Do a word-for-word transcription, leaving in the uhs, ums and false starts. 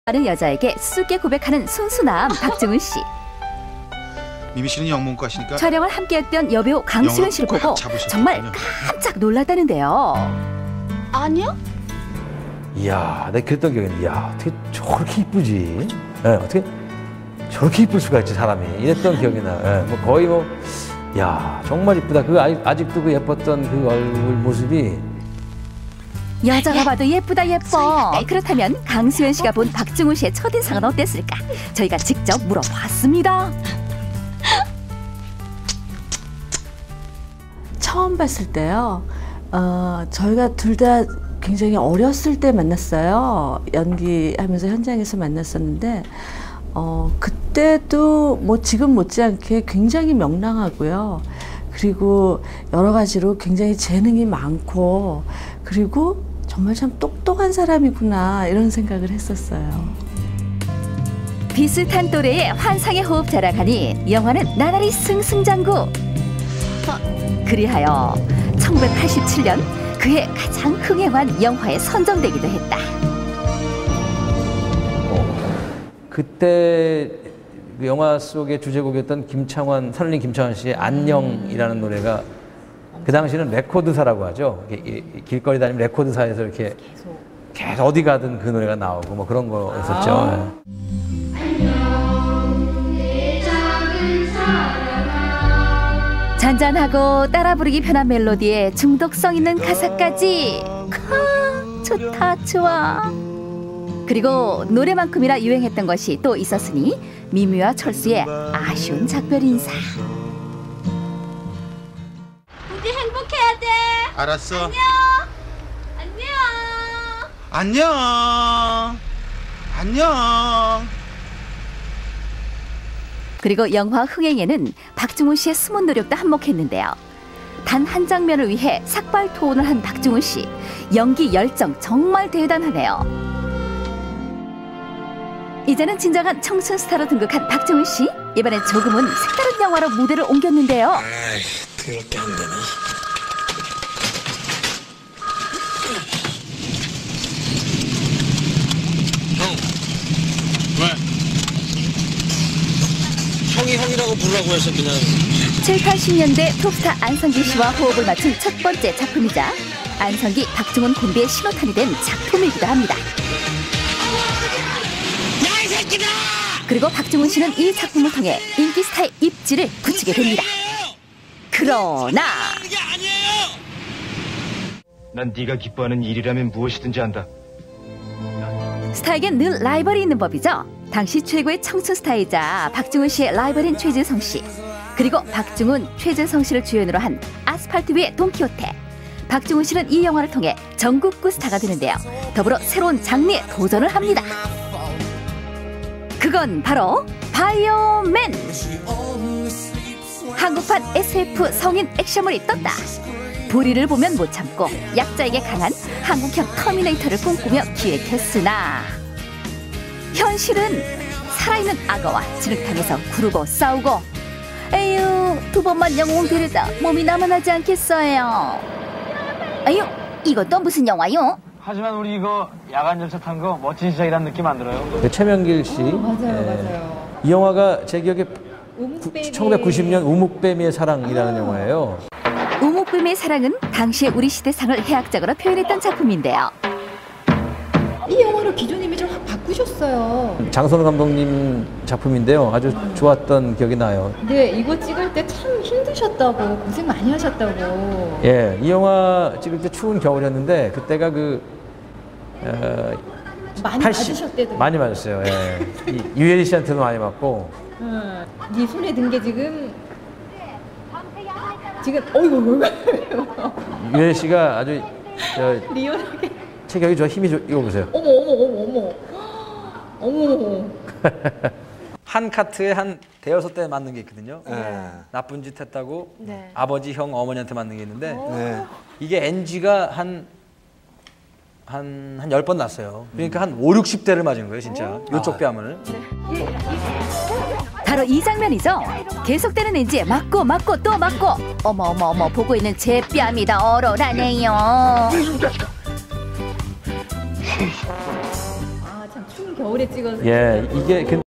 다른 여자에게 수줍게 고백하는 순수남 박중훈 씨. 미미 씨는 영문과시니까 촬영을 함께했던 여배우 강수현 씨를 보고 정말 깜짝 놀랐다는데요. 아니요? 이야, 내가 그랬던 기억이 있는데, 이야, 어떻게 저렇게 이쁘지? 예, 어떻게 저렇게 이쁠 수가 있지, 사람이. 이랬던 기억이 나요. 예, 뭐 거의 뭐, 야, 정말 이쁘다. 그 아직, 아직도 그 예뻤던 그 얼굴 모습이. 여자가 봐도 예쁘다 예뻐. 그렇다면 강수현 씨가 본 박중훈 씨의 첫인상은 어땠을까? 저희가 직접 물어봤습니다. 처음 봤을 때요. 어, 저희가 둘 다 굉장히 어렸을 때 만났어요. 연기하면서 현장에서 만났었는데 어, 그때도 뭐 지금 못지않게 굉장히 명랑하고요. 그리고 여러 가지로 굉장히 재능이 많고 그리고 정말 참 똑똑한 사람이구나 이런 생각을 했었어요. 비슷한 또래의 환상의 호흡자라 가니 영화는 나날이 승승장구. 그리하여 천구백팔십칠 년 그의 가장 흥행한 영화에 선정되기도 했다. 어, 그때 그 영화 속의 주제곡이었던 김창완, 선울림 김창완 씨의 안녕이라는 노래가 그 당시는 레코드사라고 하죠. 길거리 다니면 레코드사에서 이렇게 계속, 계속 어디 가든 그 노래가 나오고 뭐 그런 거였었죠. 아. 잔잔하고 따라 부르기 편한 멜로디에 중독성 있는 가사까지. 카, 좋다 좋아. 그리고 노래만큼이나 유행했던 것이 또 있었으니 미미와 철수의 아쉬운 작별 인사. 우리 행복해야 돼. 알았어. 안녕. 안녕. 안녕. 안녕. 그리고 영화 흥행에는 박중훈 씨의 숨은 노력도 한몫했는데요. 단 한 장면을 위해 삭발토론을 한 박중훈 씨. 연기 열정 정말 대단하네요. 이제는 진정한 청춘 스타로 등극한 박중훈 씨. 이번엔 조금은 색다른 영화로 무대를 옮겼는데요. 아이, 그렇게 안 되나? 형, 왜? 형이 형이라고 부르라고 해서 그냥. 칠, 팔십 년대 톱스타 안성기 씨와 호흡을 맞춘 첫 번째 작품이자 안성기, 박중훈 콤비의 신호탄이 된 작품이기도 합니다. 야, 이 새끼다! 그리고 박중훈 씨는 이 작품을 통해 인기 스타의 입지를 굳히게 됩니다. 그러나 난 네가 기뻐하는 일이라면 무엇이든지 한다. 스타에겐 늘 라이벌이 있는 법이죠. 당시 최고의 청춘 스타이자 박중훈 씨의 라이벌인 최재성 씨. 그리고 박중훈, 최재성 씨를 주연으로 한 아스팔트 위의 돈키호테. 박중훈 씨는 이 영화를 통해 전국구 스타가 되는데요. 더불어 새로운 장르에 도전을 합니다. 그건 바로 바이오맨. 한국판 에스에프 성인 액션물이 떴다. 보리를 보면 못 참고 약자에게 강한 한국형 터미네이터를 꿈꾸며 기획했으나 현실은 살아있는 악어와 진흙탕에서 구르고 싸우고 에휴 두 번만 영웅 데려다 몸이 남아나지 않겠어요. 아유 이것도 무슨 영화요? 하지만 우리 이거 야간 열차 탄 거 멋진 시작이라는 느낌 안 들어요? 그 최명길 씨. 어, 맞아요, 예. 맞아요. 이 영화가 제 기억에 천구백구십 년 우묵뱀이의 사랑이라는 아. 영화예요. 우묵뱀의 사랑은 당시의 우리 시대상을 해학적으로 표현했던 작품인데요. 이 영화로 기존 이미지를 확 바꾸셨어요. 장선우 감독님 작품인데요. 아주 좋았던 기억이 나요. 네, 이거 찍을 때 참 힘드셨다고, 고생 많이 하셨다고. 예, 이 영화 찍을 때 추운 겨울이었는데 그때가 그 어, 많이 팔십, 맞으셨대도 많이 맞았어요. 예. 이, 유혜리 씨한테도 많이 맞고. 음, 네 손에 든 게 지금 지금 어이구 유혜리 씨가 아주 저, 리얼하게 체격이 좋아 힘이 좋. 이거 보세요. 어머 어머 어머 어머 어머. 한 카트에 한 대여섯 대 맞는 게 있거든요. 네. 나쁜 짓 했다고 네. 아버지, 형, 어머니한테 맞는 게 있는데 네. 이게 엔지가 한 한 한 열 번 났어요. 그러니까 한 오륙십 대를 맞은 거예요, 진짜. 요쪽 뺨을. 네. 바로 이 장면이죠. 계속되는 엔지에 맞고 맞고 또 맞고. 어머 어머 어머 보고 있는 제 뺨이 다 얼얼하네요. 아 참 추운 겨울 겨울에 찍어서. 예, 이게 근